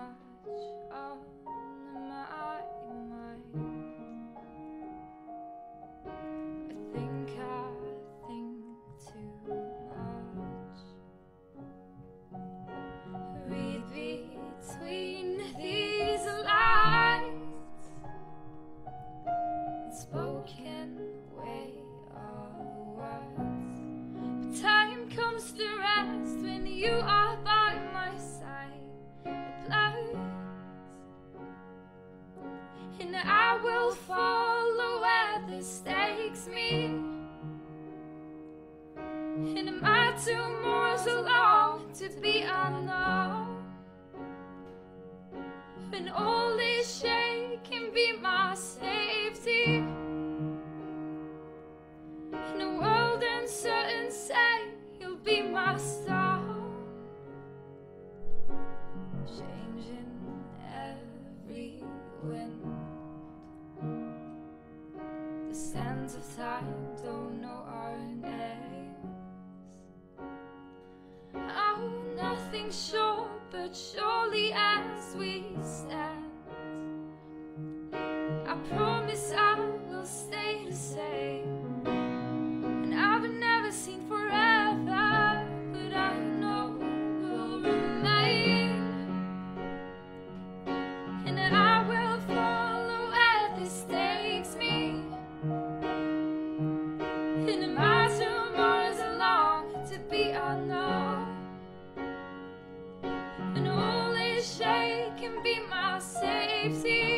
much on my mind. I think too much. Read between these lines, unspoken way of words. But time comes to rest when you are by my side. It blurs, and I will follow where this takes me. And my tomorrow's alone to be unknown. When all is shaking, be my safety. In a world uncertain, say you'll be my star. Changing every wind. The sands of time don't know our names. Oh, nothing sure, but surely as we stand, I promise I will stay the same. And I've never seen forever, but I know we'll remain. And I will follow where this takes me. And my tomorrow's alone to be unknown. And all is shaking, be my safety.